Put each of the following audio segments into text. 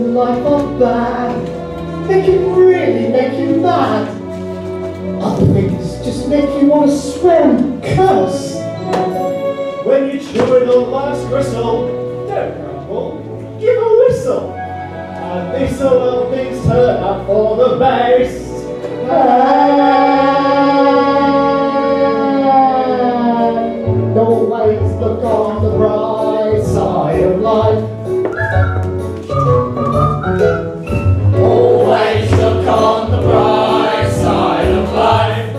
life are bad. They can really make you mad. Other things just make you want to swear and curse. When you chew the last gristle, don't grumble, give a whistle. And this will things turn out for the best. And always look on the bright side of life. Always look on the bright side of life.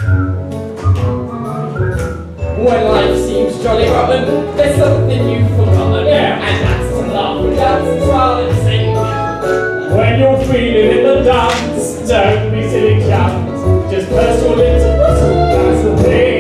When life seems jolly rotten, there's something you've forgotten. Yeah. And that's to laugh and dance and smile and sing. When you're feeling in the dance, don't be silly chums. Just purse your lips and whistle, that's the thing.